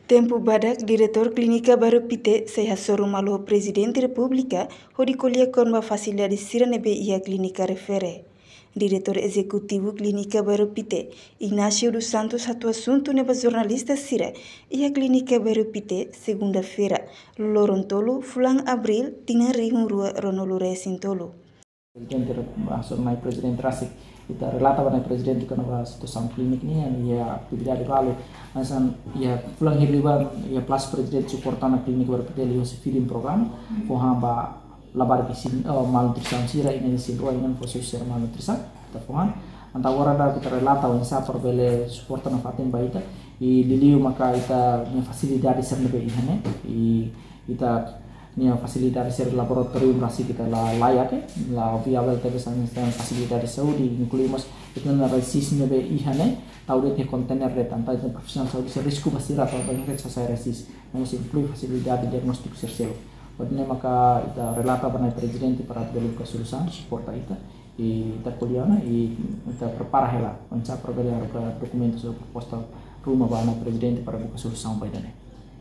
Tempo badak diretor Clínica Baru Pite seha sorum alo Presidente República hodi kolia konba facilidade siranebe ia Clínica refere. Diretor Executivo Clínica Baru Pite, Ignacio dos Santos hatu assunto neba jornalista sira ia Clínica Baru Pite segunda-feira, lorontolo fulang abril tina rihun rua ronolure sintolo. Presidente masuk mai Presidente Rasik kita relata pada Presidente karena situação klinik ni ya atividade lalu asan ya pulang hirriban ya plus Presidente suportana klinik berpedeli se feeding program pohamba labar bisin malnutrição sira ini sinrua ini fokus ser malnutrição ta pohan anta warada kita relata wansa perbele suportana fatin baita I liliu maka ita fasilidade sernebe ihane ita nia fasilidade ser laboratorium rasi kita layak la viável teve essa facilidade de saúde incluímos itu na resist nebe ihane taude te container de tanta profissional saúde ser risco basira atau banyak saya resist namos inclui facilidade diagnóstico ser selo odne maka ita relata para presidente para delu ka solução suporta ita ita poliana ita prepara hela onca provelar ka documentos ou proposta rumah bana presidente para buka solução baidane.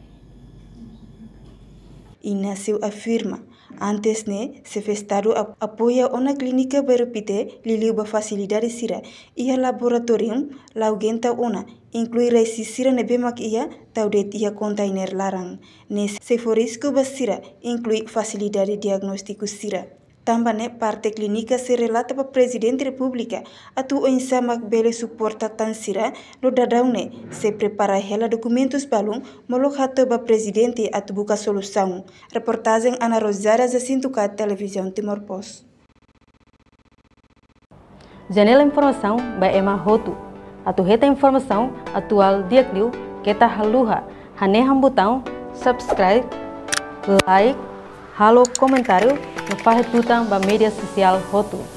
Ignacio afirma, antes se festado apoia ona Clínica Baru Pite liliu ba facilidade sira ia laboratorium laugenta ona inclui resi sira nebe mak ia taudet ia container larang nes se forisco ba sira inclui facilidade diagnóstico sira. Tambane parte clínica se relata para Presidente República atu oinsamak bele suporta tan sira no dadaune se prepara hela documentos balung molok hato ba Presidente atu buka solução. Reportagem Ana Rosária Jacinto Cat Televisão Timor Post. Janela informação ba Emma Hotu. Atu reta informação atual diakliu kita haluha haneham botão subscribe, like, halo comentário no Farretutang ba media social Hotu.